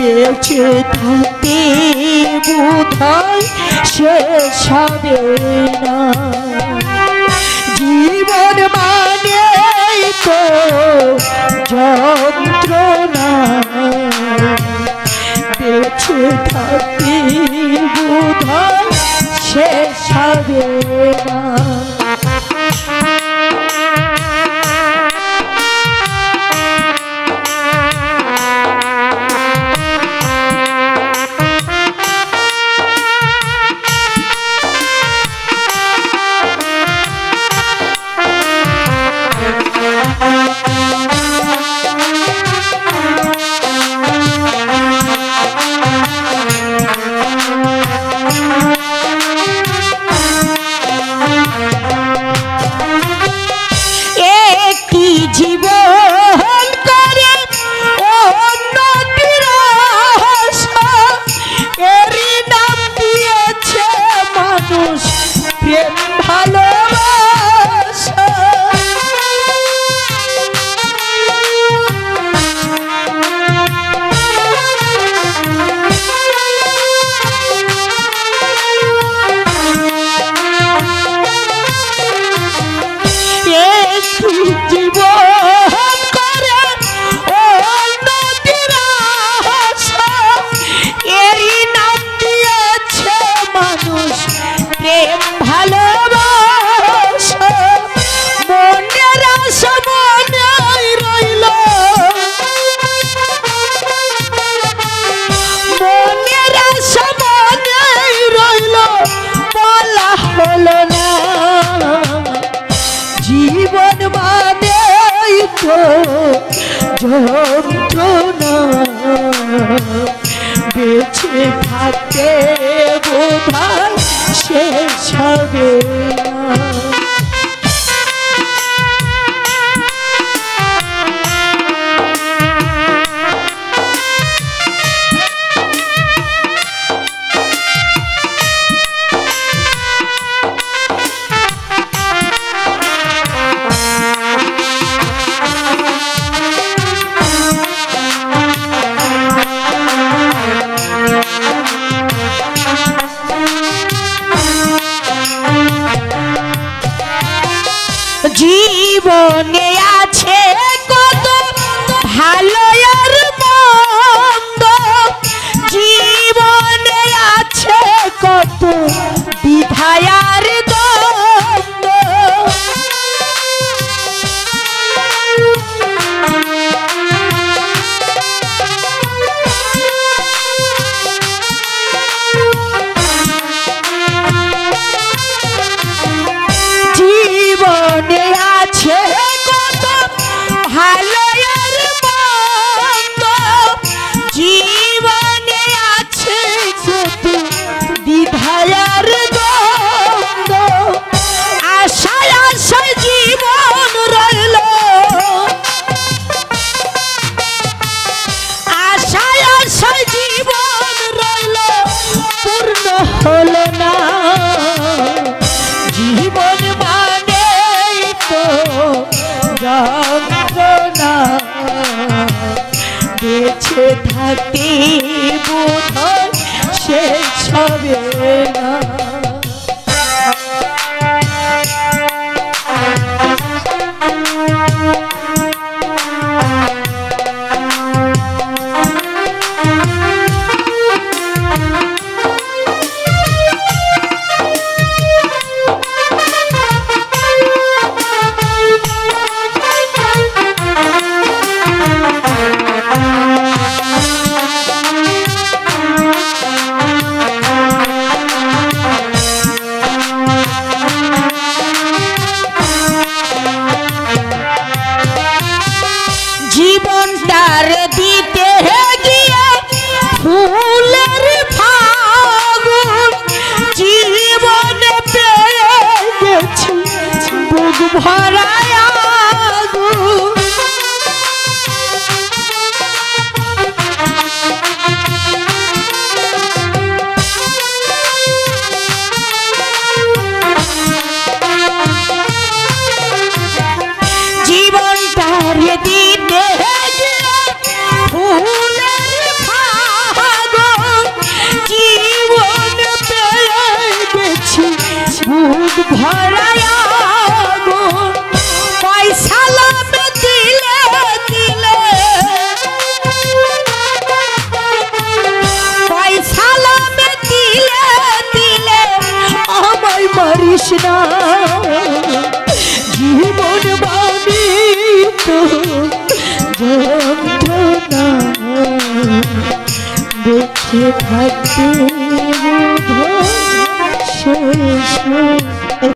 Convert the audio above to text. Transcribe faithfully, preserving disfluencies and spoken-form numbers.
বেঁচে থাকতে বোধহয় শেষ হবে না জীবন মানে তো যন্ত্রণা বেঁচে থাকতে বোধহয় শেষ হবে না যন্ত্রণা বেঁচে থাকতে বোধহয় শেষ হবে না জীবনে আছে কত ভালো আর মন্দ জীবনে আছে কত বিধায় আর দ্বন্দ্ব জীবনে আছে কত ভালো আর মন্দ জীবনে আছে কত দ্বিধায় আর দ্বন্দ্ব আশায় আশায় জীবন রইল আশায় আশায় জীবন রইল পূর্ণ হলো না জীবন মানে তো যন্ত্রণা বেঁচে থাকতে বোধহয় শেষ হবে না জীবনটার দিতে গিয়ে ফুলের ফাগুন জীবনে পেয়ে গেছি বুক ভরা আগুন জীবনটার দিতে ফুলের না জীবন বাণী তো যন্ত্রণা বেঁচে থাকতে শেষ